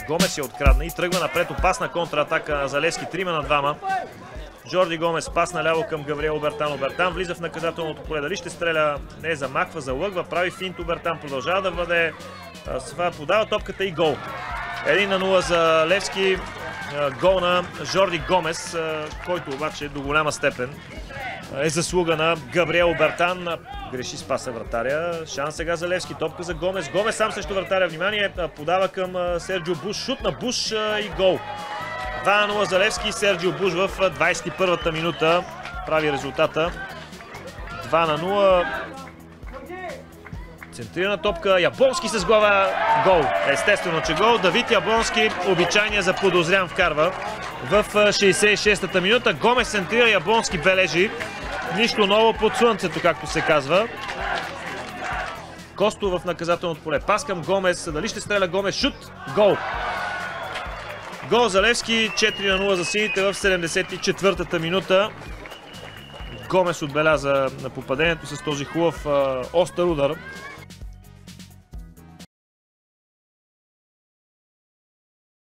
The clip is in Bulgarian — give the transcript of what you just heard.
Гомес я открадна и тръгва напред. Опасна контратака за Левски. 3 на 2. Джорди Гомес пас наляво към Габриел Обертан. Обертан влиза в наказателното поле. Дали ще стреля? Не, замахва, залъгва, прави финт. Обертан продължава да владее. Подава топката и гол. 1-0 за Левски. Гол на Жорди Гомес, който обаче до голяма степен е заслуга на Габриел Обертан. Греши, спаса вратаря. Шанс сега за Левски. Топка за Гомес. Гомес сам срещу вратаря. Внимание, подава към Серджио Буш. Шут на Буш и гол. 2-0 за Левски. Серджио Буш в 21-та минута прави резултата. 2-0. Центрирана топка. Яблонски с глава. Гол. Естествено, че гол. Давид Яблонски, обичайния за подозрян, вкарва в 66-та минута. Гомес центрира, Яблонски бележи. Нищо ново под слънцето, както се казва. Косто в наказателното поле. Пас към Гомес. Дали ще стреля Гомес? Шут. Гол. Гол за Левски. 4-0 за сините в 74-та минута. Гомес отбеляза на попадението с този хубав остър удар